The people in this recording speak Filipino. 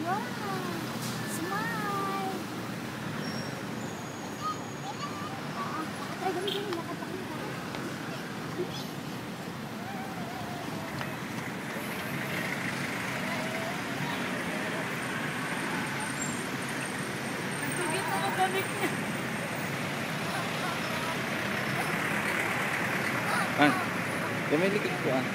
Wow! Smile! Nakatry gawin. Nakatry. Tugit na maganik niya. Ah, lumilikod ko ah.